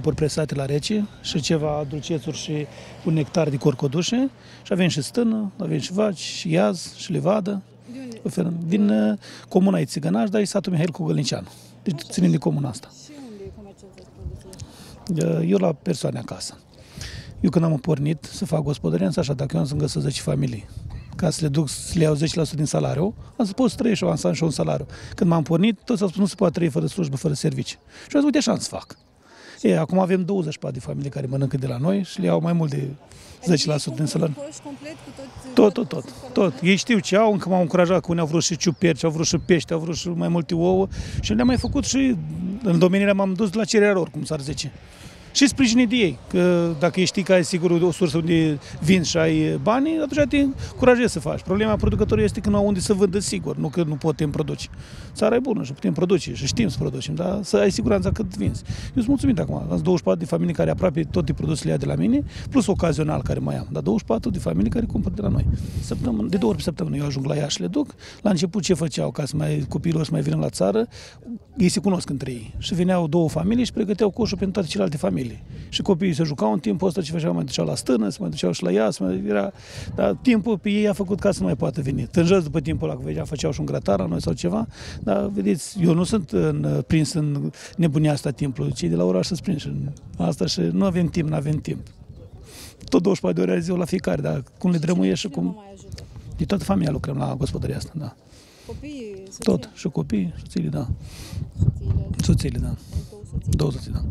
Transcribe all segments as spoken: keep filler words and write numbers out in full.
supăr presate la rece și ceva dulcețuri și un nectar de corcodușe și avem și stână, avem și vaci, și iaz, și levadă. Din, din uh, comuna e Țigănaș, dar e satul Mihail Cogălnicianu. Deci ținem de comuna asta. Și unde comercializați produsele? Uh, eu la persoane acasă. Eu când am pornit să fac gospodărianță, așa, dacă eu am să-mi găsesc zece familii, ca să le duc, să le iau zece la sută din salariu, am să pot să trăiesc și eu, am să am și eu un salariu. Când m-am pornit, toți au spus nu se poate trăi fără slujbă, fără servicii. Și am zis, uite, așa am să fac. E, acum avem douăzeci și patru de familii care mănâncă de la noi și le iau mai mult de zece la sută din salariu. Tot, tot, tot, tot. Ei știu ce au, încă m-au încurajat că unii au vrut și ciuperci, au vrut și pește, au vrut și mai multe ouă și le-am mai făcut și în domeniile m-am dus la cererea lor, cum s-ar zice. Și sprijinit de ei, că dacă știi că ai sigur o sursă unde vinzi și ai bani, atunci te încurajezi să faci. Problema producătorului este că nu au unde să vândă sigur, nu că nu putem produce. Țara e bună și putem produce și știm să producem, dar să ai siguranța cât vinzi. Eu sunt mulțumit acum, am douăzeci și patru de familii care aproape toate produsele ia de la mine, plus ocazional care mai am, dar douăzeci și patru de familii care cumpără de la noi. Săptămână, de două ori pe săptămână eu ajung la ea și le duc. La început ce făceau ca să mai copiilor să mai vină la țară, ei se cunosc între ei. Și veneau două familii și pregăteau coșul pentru toate celelalte familii. Și copiii se jucau în timpul ăsta, ce făceau, mai duceau la stână, se mai duceau și la ea, mai era... Dar timpul pe ei a făcut ca să nu mai poată veni. Tânjăți după timpul ăla, că vedea, făceau și un grătar la noi sau ceva, dar vedeți, eu nu sunt în, prins în nebunia asta timpului, cei de la oraș să-ți prins în asta și nu avem timp, nu avem timp. Tot douăzeci și patru de ore ziua la fiecare, dar cum le drămuie și cum... De toată familia lucrăm la gospodăria asta, da. Copiii, soții? Tot, și copii, soțiile, da. Soțiile? Soțiile, da. Două soții? Două soții, da.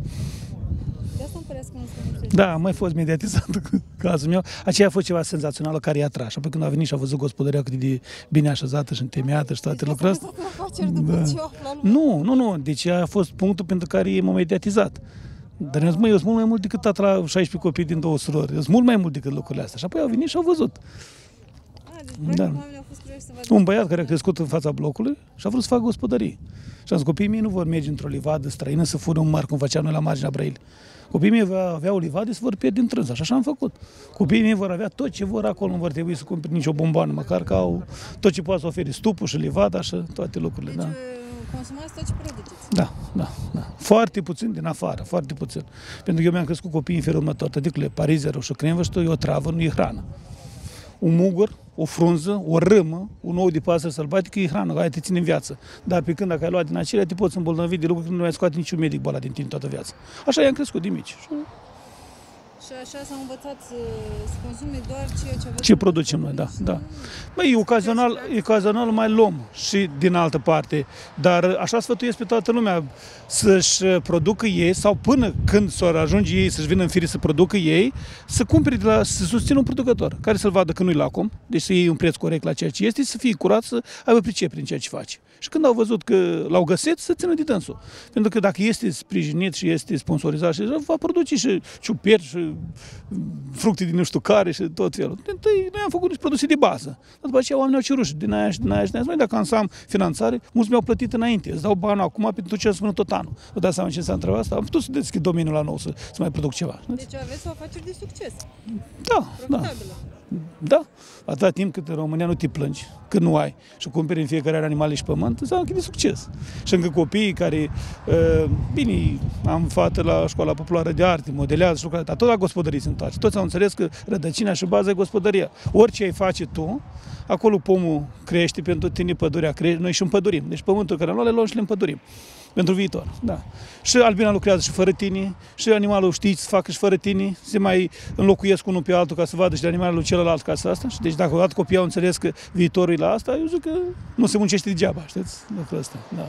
De asta îmi părea că nu sunt. Da, a mai fost mediatizat cazul meu. Aceea a fost ceva senzațional care i-a tras. Apoi când a venit și a văzut gospodăria cât de bine așezată și întemeiată și toate deci lucrurile astea. Da. Nu, nu, nu. Deci a fost punctul pentru care e m-a mediatizat. Dar eu sunt mult mai mult decât tata la șaisprezece copii din două surori. Eu sunt mult mai mult decât lucrurile astea. Și apoi au venit și au văzut. Deci, da. Un băiat care a crescut în fața blocului și a vrut să facă gospodărie. Și am zis, copiii mei nu vor merge într-o livadă străină să fură un mar, cum făceam noi la marginea Brăila. Copiii mei vor avea o livadă să vor pierde în trânsa. Și așa am făcut. Copiii mei vor avea tot ce vor acolo, nu vor trebui să cumpere nicio bomboană, măcar că au tot ce poate să ofere, stupul și livada și toate lucrurile. Deci da. consumați tot ce produceți. Da, da, da. Foarte puțin din afară, foarte puțin. Pentru că eu mi-am crescut copiii în felul următor. Tăticule, parizerul și cremvăștul e o travă, nu e hrană. Un mugur, o frunză, o râmă, un ou de pasăre sălbatică e hrană, aia te ține în viață. Dar pe când dacă ai luat din acelea, te poți îmbolnăvi de lucruri că nu mai scoate niciun medic boala din tine toată viața. Așa i-am crescut de mici. Și așa s-au învățat să, să consume doar ceea ce Ce producem noi, da, da. Băi, ocazional, ocazional mai luăm și din altă parte, dar așa sfătuiesc pe toată lumea să-și producă ei sau până când s-or ajunge ei să-și vină în fire să producă ei, să cumpere de la, să susțină un producător, care să-l vadă că nu-i lacom, deci să iei un preț corect la ceea ce este, să fie curat, să aibă pricepere în ceea ce face. Și când au văzut că l-au găsit, să țină de dânsul. Pentru că dacă este sprijinit și este sponsorizat, și va produce și ciuperci, și fructe din nu știu care și tot felul. Întâi noi am făcut niște produse de bază. Dar după aceea oamenii au cerut și din aia și din aia și din aia. Noi dacă am finanțare, mulți mi-au plătit înainte. Îți dau bani acum pentru ce spune tot anul. Vă dați seama ce s-a întrebat asta? Am putut să deschid domeniul la nou, să, să mai produc ceva. Deci aveți o afacere de succes. Da, da. Da, atâta timp cât în România nu te plângi, că nu ai și cumperi în fiecare an animale și pământ, înseamnă că e de succes. Și încă copiii care, bine, am fată la școala populară de arte, modelează și lucrare, dar tot la gospodării se întoarce. Toți au înțeles că rădăcina și baza e gospodăria. Orice ai face tu, acolo pomul crește, pentru tine pădurea crește, noi și împădurim. Deci pământul care le luăm și le împădurim. Pentru viitor, da. Și albina lucrează și fără tine, și animalul știți să facă și fără tine, se mai înlocuiesc unul pe altul ca să vadă și de animalul celălalt ca să asta. Și deci dacă odată copiii au înțeles că viitorul e la asta, eu zic că nu se muncește degeaba, știți, lucrul ăsta, da.